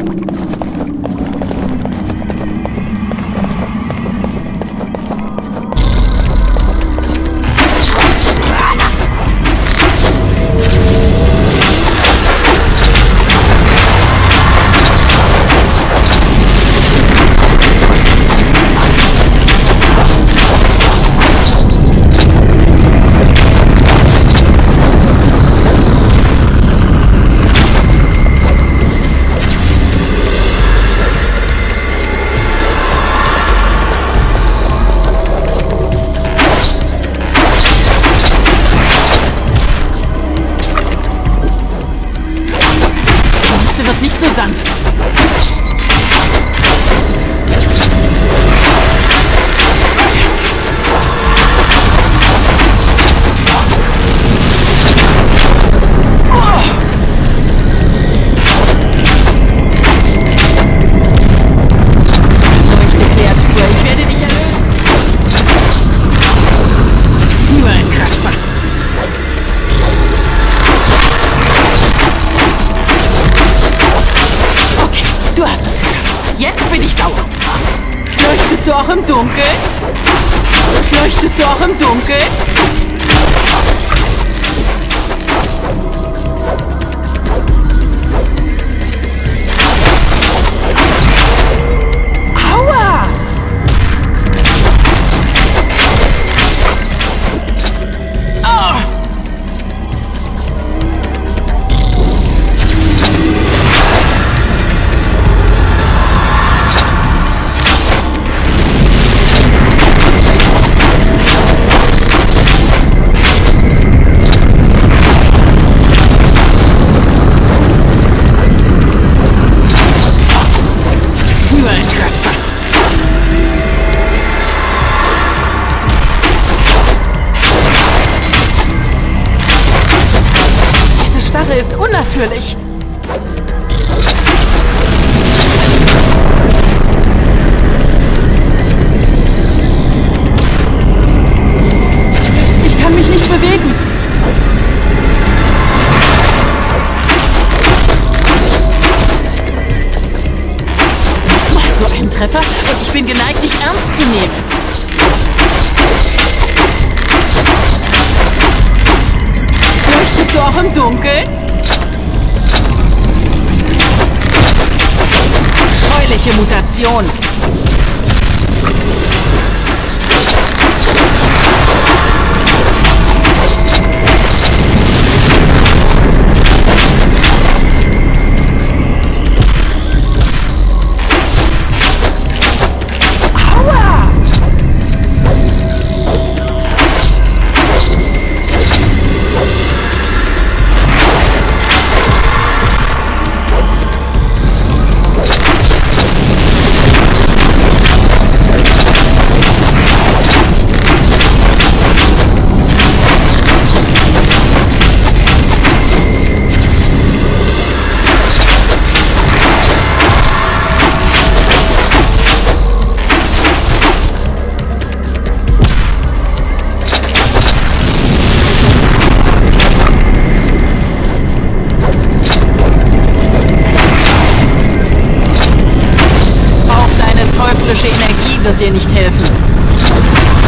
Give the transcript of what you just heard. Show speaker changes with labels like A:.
A: Nicht so sanft. Feuchte Kreatur, ich werde dich erlösen. Nur ein Kratzer. Du hast es geschafft. Jetzt bin ich sauer. Leuchtest du auch im Dunkeln? Leuchtest du auch im Dunkeln? Aua! Oh! Ist unnatürlich. Ich kann mich nicht bewegen. So ein Treffer und ich bin geneigt, dich ernst zu nehmen. Leuchtest du auch im Dunkeln? Scheuliche Mutation. Energie wird dir nicht helfen.